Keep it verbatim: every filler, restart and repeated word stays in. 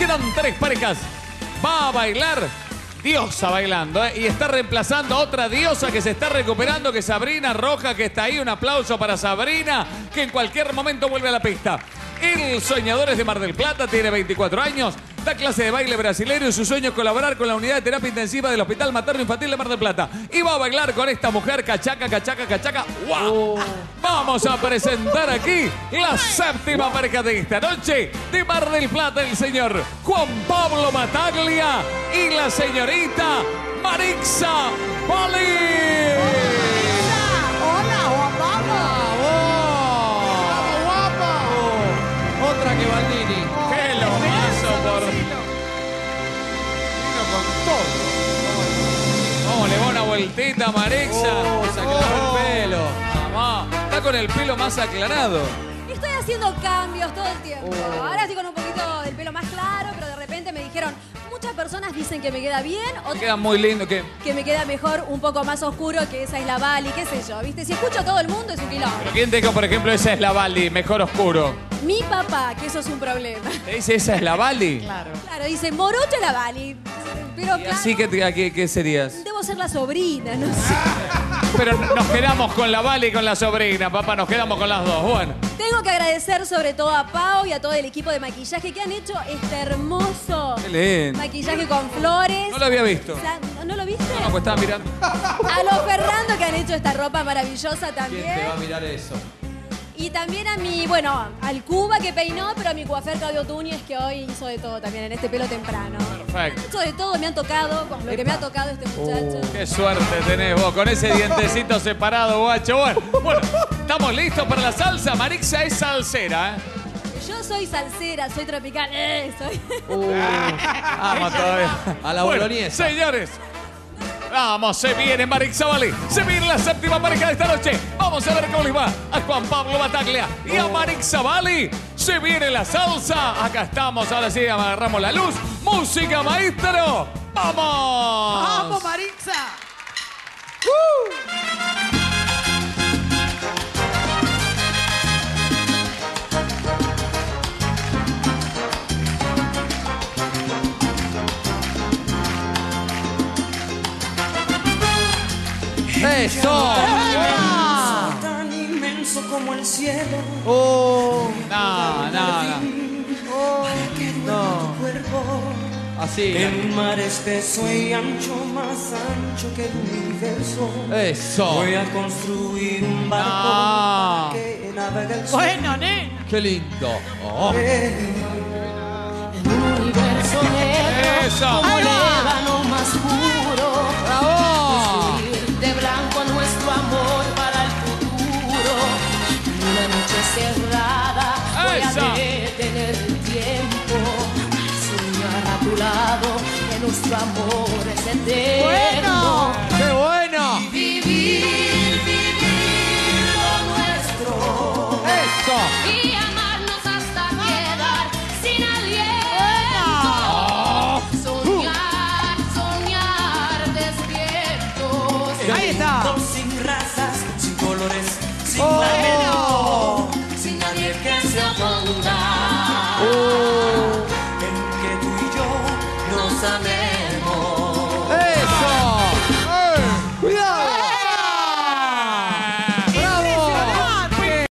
Quedan tres parejas. Va a bailar diosa bailando, ¿eh? Y está reemplazando a otra diosa que se está recuperando, que es Sabrina Roja, que está ahí. Un aplauso para Sabrina, que en cualquier momento vuelve a la pista. El soñador es de Mar del Plata, tiene veinticuatro años, da clase de baile brasileño y su sueño es colaborar con la unidad de terapia intensiva del Hospital Materno Infantil de Mar del Plata. Y va a bailar con esta mujer, cachaca, cachaca, cachaca. ¡Wow! Oh. Vamos a presentar aquí la séptima pareja de esta noche. De Mar del Plata, el señor Juan Pablo Battaglia y la señorita Marixa Bali. Hola, Juan Pablo. Otra que Baldini. Oh, ¡Qué lo mazo por... Vino con todo. ¿Cómo le va una vueltita a Marixa? Oh, se aclaró el pelo. Mamá, está con el pelo más aclarado. Estoy haciendo cambios todo el tiempo. Oh. Ahora estoy con un poquito el pelo más claro, pero de repente me dijeron, muchas personas dicen que me queda bien, otras Queda muy lindo. ¿Qué? que me queda mejor un poco más oscuro, que esa es la Bali, qué sé yo, ¿viste? Si escucho a todo el mundo es un quilombo. ¿Pero quién te dijo, por ejemplo, esa es la Bali, mejor oscuro? Mi papá, que eso es un problema. ¿Te dice esa es la Bali? Claro. Claro, dice, morocha la Bali. Pero ¿Y claro, así que, qué, qué serías? debo ser la sobrina, no sé. Pero nos quedamos con la Bali y con la sobrina, papá, nos quedamos con las dos. Bueno. Tengo que agradecer sobre todo a Pau y a todo el equipo de maquillaje que han hecho este hermoso Qué lindo. maquillaje con flores. No lo había visto. O sea, ¿no, ¿no lo viste? No, pues estaba mirando. A los Fernando que han hecho esta ropa maravillosa ¿Quién también. te va a mirar eso? Y también a mi, bueno, al Cuba que peinó, pero a mi coafer Claudio Túñez que hoy hizo de todo también en este pelo temprano. Perfecto. Hizo de todo, me han tocado con lo que me ha tocado este muchacho. Qué suerte tenés vos, con ese dientecito separado, guacho. Bueno, bueno, ¿estamos listos para la salsa? Marixa es salsera, ¿eh? Yo soy salsera, soy tropical. Eh, soy... Uh, Vamos todavía. a la Bueno, boloñesa. señores. Vamos, se viene Marixa Bali. Se viene la séptima pareja de esta noche. Vamos a ver cómo les va a Juan Pablo Battaglia y a Marixa Bali. Se viene la salsa. Acá estamos, ahora sí, agarramos la luz. Música, maestro. ¡Vamos! ¡Vamos, Marixa! ¡Eso! Tan inmenso como el cielo. ¡Oh! No, no, no. No. Así. El mar espeso y ancho, más ancho que el universo. Eso. Voy a construir un barco No. para que navegue el sol. Bueno, nena. Qué lindo. Oh. El universo negro Eso. como Ahí el va. ébano más puro. ¡Bravo! Construir de blanco nuestro amor para el futuro. Una noche cerrada voy Esa. a detener el tiempo. Soñar a tu lado que nuestro amor es eterno.